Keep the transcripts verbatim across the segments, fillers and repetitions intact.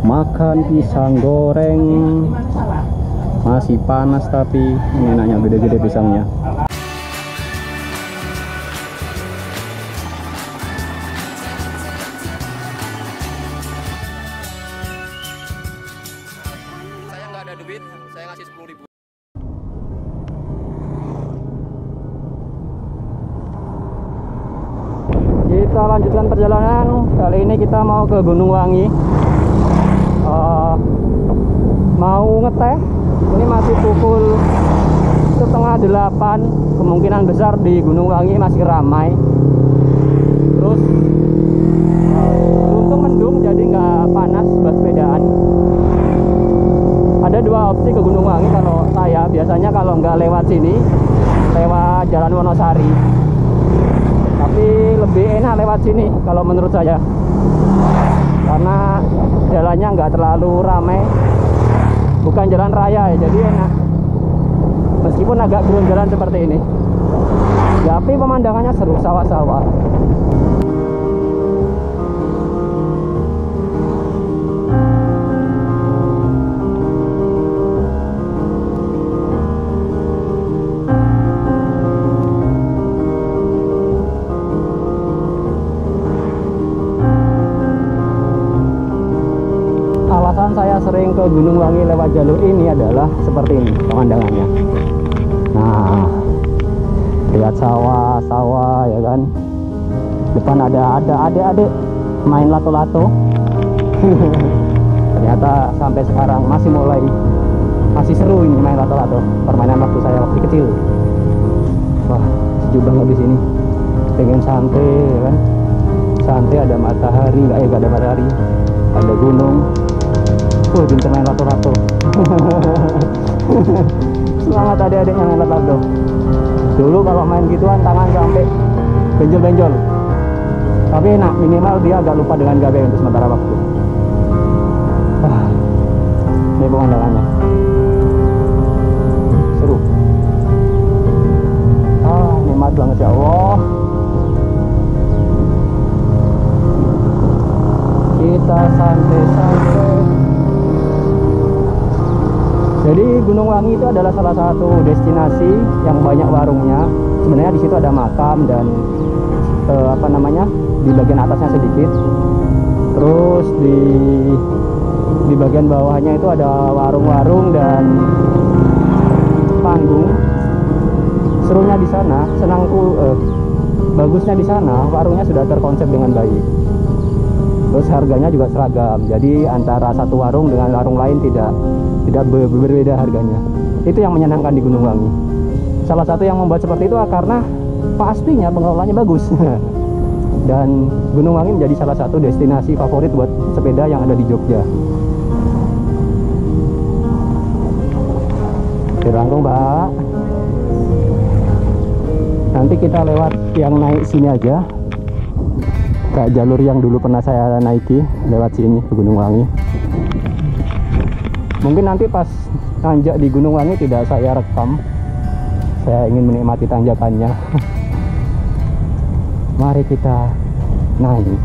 makan pisang goreng. Masih panas tapi ini enaknya gede-gede pisangnya. Saya nggak ada duit, saya ngasih sepuluh ribu. Kita lanjutkan perjalanan. Kali ini kita mau ke Gunung Wangi. Uh, mau ngeteh. Ini masih pukul setengah delapan. Kemungkinan besar di Gunung Wangi masih ramai. Terus uh, untung mendung jadi nggak panas buat sepedaan. Ada dua opsi ke Gunung Wangi kalau saya. Biasanya kalau nggak lewat sini, lewat Jalan Wonosari. Tapi lebih enak lewat sini kalau menurut saya, karena jalannya nggak terlalu ramai, bukan jalan raya ya, jadi enak. Meskipun agak gerun jalan seperti ini, tapi pemandangannya seru, sawah-sawah. Alasan saya sering ke Gunung Wangi lewat jalur ini adalah seperti ini pemandangannya. Nah, lihat sawah-sawah ya kan. Depan ada ada adik-adik main lato-lato. Ternyata sampai sekarang masih mulai masih seru ini main lato-lato. Permainan waktu saya waktu kecil. Wah, sejuk banget di sini. Pengen santai ya kan. Santai, ada matahari, enggak ya, enggak ada matahari. Ada gunung. Oh, pintar main lato-lato. Semangat adik-adiknya main lato-lato. Dulu kalau main gituan tangan sampai benjol-benjol. Tapi enak, minimal dia agak lupa dengan gawe untuk sementara waktu. Ah, ini pemandangannya. Seru. Ah, nikmat banget ya Allah. Kita santai-santai. Jadi Gunung Wangi itu adalah salah satu destinasi yang banyak warungnya. Sebenarnya di situ ada makam dan eh, apa namanya, di bagian atasnya sedikit. Terus di di bagian bawahnya itu ada warung-warung dan panggung. Serunya di sana, senangku, eh, bagusnya di sana, warungnya sudah terkonsep dengan baik. Terus harganya juga seragam. Jadi antara satu warung dengan warung lain tidak tidak ber berbeda harganya. Itu yang menyenangkan di Gunung Wangi. Salah satu yang membuat seperti itu karena pastinya pengelolanya bagus. Dan Gunung Wangi menjadi salah satu destinasi favorit buat sepeda yang ada di Jogja. Dirangkung, Mbak. Nanti kita lewat yang naik sini aja. Kayak jalur yang dulu pernah saya naiki, lewat sini ke Gunung Wangi. Mungkin nanti pas nanjak di Gunung Wangi tidak saya rekam. Saya ingin menikmati tanjakannya. Mari kita naik.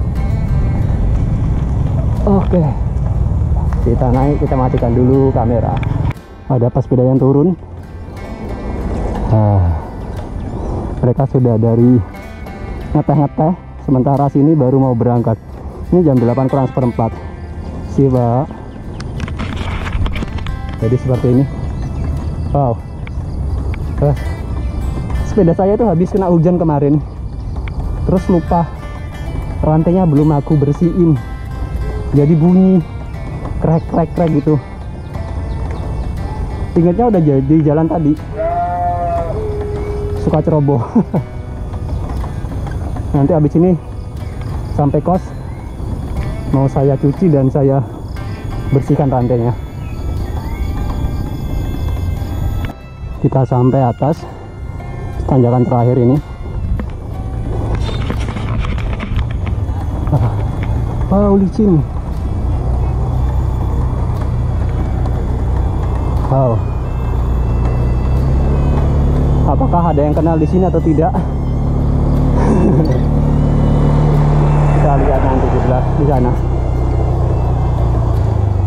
Oke, kita naik, kita matikan dulu kamera. Ada pesepeda yang turun. Ah, mereka sudah dari ngeteh-ngeteh, sementara sini baru mau berangkat. Ini jam delapan kurang seperempat. Si Pak. Jadi seperti ini. Wow. Eh, sepeda saya itu habis kena hujan kemarin. Terus lupa rantainya belum aku bersihin. Jadi bunyi krek-krek-krek gitu. Ingatnya udah jadi jalan tadi. Suka ceroboh. Nanti habis ini sampai kos mau saya cuci dan saya bersihkan rantainya. Kita sampai atas tanjakan terakhir ini. Wow, licin. Wow. Apakah ada yang kenal di sini atau tidak? Kita lihat nanti di sebelah di sana.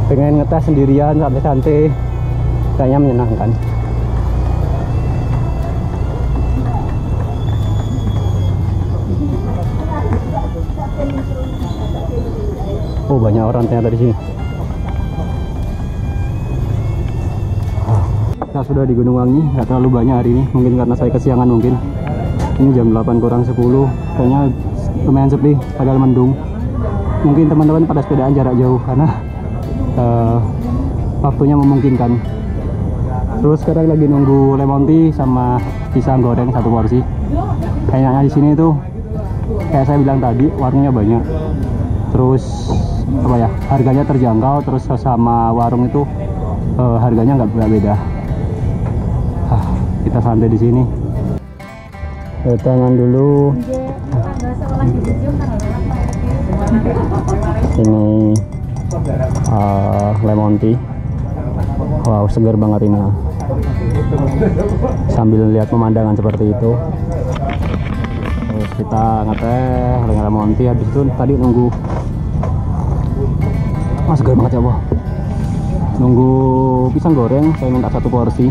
pengen ngetes sendirian santai-santai, kayaknya menyenangkan. Oh, banyak orang ternyata di sini. Kita sudah di Gunung Wangi, nggak terlalu banyak hari ini, mungkin karena saya kesiangan mungkin. Ini jam delapan kurang sepuluh, kayaknya lumayan sepi, padahal mendung. Mungkin teman-teman pada sepedaan jarak jauh karena uh, waktunya memungkinkan. Terus sekarang lagi nunggu lemon tea sama pisang goreng satu porsi. Kayaknya di sini tuh kayak saya bilang tadi, warungnya banyak. Terus apa ya, harganya terjangkau, terus sama warung itu uh, harganya nggak beda. Ah, kita santai di sini. Tangan dulu. Ini uh, lemon tea. Wow, segar banget ini. Sambil lihat pemandangan seperti itu. Terus kita ngeteh dengan lemon tea. Habis itu tadi nunggu. Wah, segar banget ya, Allah. Nunggu pisang goreng, saya minta satu porsi.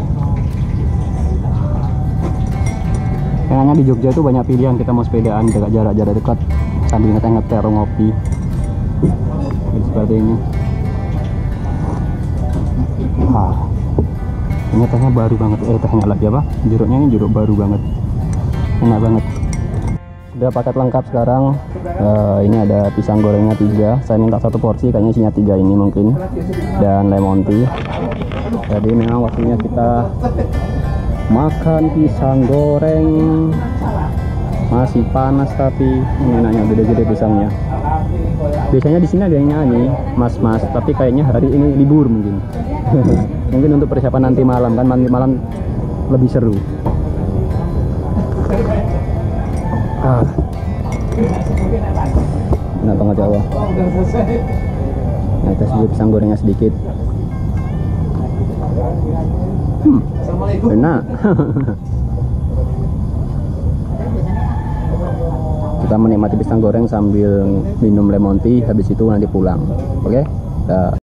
Kayaknya di Jogja itu banyak pilihan, kita mau sepedaan jaga jarak-jarak dekat sambil ngeteh-ngeteh atau ngopi. Jadi seperti ini. Wah, ini tehnya baru banget. Eh, tehnya lagi apa? Jeruknya ini jeruk baru banget. Enak banget. Udah paket lengkap sekarang. Uh, ini ada pisang gorengnya tiga. Saya minta satu porsi, kayaknya isinya tiga ini mungkin. Dan lemon tea. Jadi memang waktunya kita makan pisang goreng. Masih panas tapi ini enaknya, gede-gede pisangnya. Biasanya di sini ada yang nyanyi, mas-mas, tapi kayaknya hari ini libur mungkin. Mungkin untuk persiapan nanti malam, kan nanti malam lebih seru. Ah. Enak banget Jawa. Nah, tes dulu pisang gorengnya sedikit. Hmm, enak. Kita menikmati pisang goreng sambil minum lemon tea, habis itu nanti pulang. Oke? Okay?